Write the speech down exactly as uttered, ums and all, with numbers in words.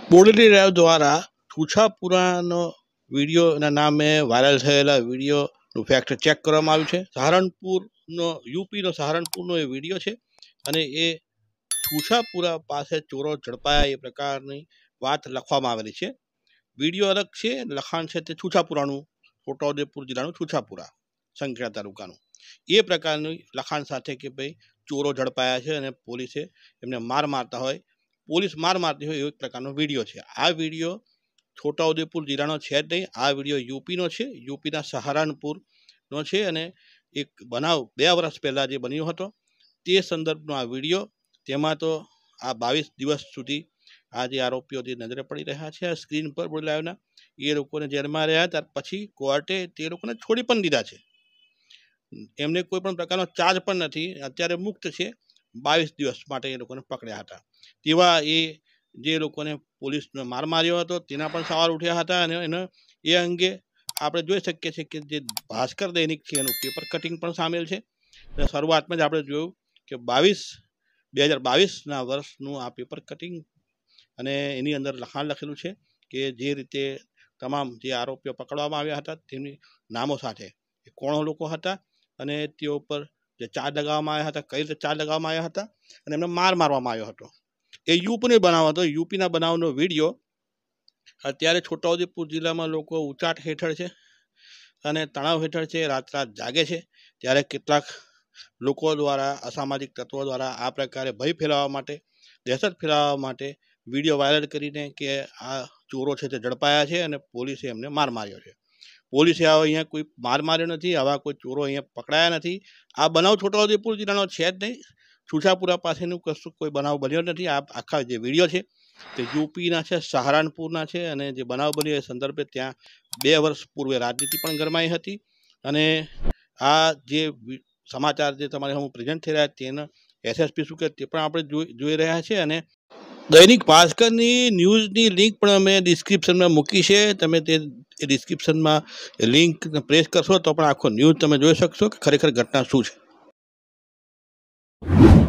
બોડેલી રેવ દ્વારા છૂછાપુરાનો વિડીયોના નામે વાયરલ થયેલા વિડીયોનું ફેક્ટ ચેક કરવામાં આવ્યું છે। સહારનપુરનો યુપીનો સહારનપુરનો એ વિડીયો છે અને એ છૂછાપુરા પાસે ચોરો ઝડપાયા એ પ્રકારની વાત લખવામાં આવેલી છે। વિડીયો અલગ છે, લખાણ છે તે છૂછાપુરાનું, છોટાઉદેપુર જિલ્લાનું છૂછાપુરા સંખેડા તાલુકાનું એ પ્રકારની લખાણ સાથે કે ભાઈ ચોરો ઝડપાયા છે અને પોલીસે એમને માર મારતા હોય પોલીસ માર મારતી હોય એવો એક પ્રકારનો વિડીયો છે। આ વિડીયો છોટાઉદેપુર જિલ્લાનો છે જ નહીં, આ વિડીયો યુપીનો છે, યુપીના સહારનપુરનો છે અને એક બનાવ બે વર્ષ પહેલાં જે બન્યો હતો તે સંદર્ભનો આ વિડીયો। તેમાં તો આ બાવીસ દિવસ સુધી આ જે આરોપીઓ જે નજરે પડી રહ્યા છે આ સ્ક્રીન પર બોલાવ્યાના એ લોકોને જેલમાં રહ્યા ત્યાર પછી કોર્ટે તે લોકોને છોડી પણ દીધા છે। એમને કોઈ પણ પ્રકારનો ચાર્જ પણ નથી, અત્યારે મુક્ત છે। બાવીસ દિવસ માટે એ લોકોને પકડ્યા હતા તેવા એ જે લોકોને પોલીસને માર માર્યો હતો તેના પણ સવાલ ઉઠ્યા હતા અને એને એ અંગે આપણે જોઈ શકીએ છીએ કે જે ભાસ્કર દૈનિક છે એનું પેપર કટિંગ પણ સામેલ છે। શરૂઆતમાં જ આપણે જોયું કે બાવીસ બે હજાર બાવીસના વર્ષનું આ પેપર કટિંગ અને એની અંદર લખાણ લખેલું છે કે જે રીતે તમામ જે આરોપીઓ પકડવામાં આવ્યા હતા તેમની નામો સાથે એ કોણ લોકો હતા અને તેઓ પર જે ચાર્જ લગાવવામાં આવ્યા હતા, કઈ રીતે ચાર્જ લગાવવામાં આવ્યા હતા અને એમને માર મારવામાં આવ્યો હતો। એ યુપીનો બનાવ હતો, યુપીના બનાવનો વિડીયો અત્યારે છોટાઉદેપુર જિલ્લામાં લોકો ઉચાટ હેઠળ છે અને તણાવ હેઠળ છે, રાત રાત જાગે છે, ત્યારે કેટલાક લોકો દ્વારા અસામાજિક તત્વો દ્વારા આ પ્રકારે ભય ફેલાવવા માટે, દહેશત ફેલાવવા માટે વિડીયો વાયરલ કરીને કે આ ચોરો છે તે ઝડપાયા છે અને પોલીસે એમને માર માર્યો છે। પોલીસે આવો અહીંયા કોઈ માર માર્યો નથી, આવા કોઈ ચોરો અહીંયા પકડાયા નથી। આ બનાવ છોટાઉદેપુર જિલ્લાનો છે જ નહીં, છૂછાપુરા પાસેનું કશું કોઈ બનાવ બન્યો નથી। આ આખા જે વિડીયો છે તે યુપીના છે, સહારનપુરના છે અને જે બનાવ બન્યો એ સંદર્ભે ત્યાં બે વર્ષ પૂર્વે રાજનીતિ પણ ગરમાઈ હતી અને આ જે સમાચાર જે તમારે હું પ્રેઝન્ટ થઈ રહ્યા તેના એસએસપી શું કે તે પણ આપણે જોઈ જોઈ રહ્યા છીએ અને દૈનિક ભાસ્કરની ન્યૂઝની લિંક પણ અમે ડિસ્ક્રિપ્શનમાં મૂકી છે। તમે તે ડિસ્ક્રિપ્શનમાં લિંક પ્રેસ કરશો તો પણ આખો ન્યૂઝ તમે જોઈ શકશો કે ખરેખર ઘટના શું છે।